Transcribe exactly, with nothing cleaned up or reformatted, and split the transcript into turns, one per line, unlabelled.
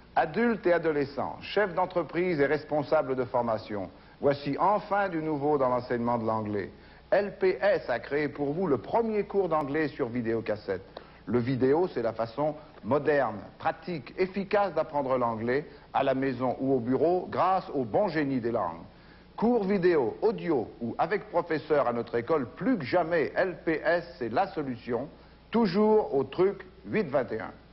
Adultes et adolescents, chefs d'entreprise et responsables de formation, voici enfin du nouveau dans l'enseignement de l'anglais. L P S a créé pour vous le premier cours d'anglais sur vidéocassette. Le vidéo, c'est la façon moderne, pratique, efficace d'apprendre l'anglais à la maison ou au bureau grâce au bon génie des langues. Cours vidéo, audio ou avec professeur à notre école, plus que jamais, L P S, c'est la solution, toujours au truc huit vingt et un.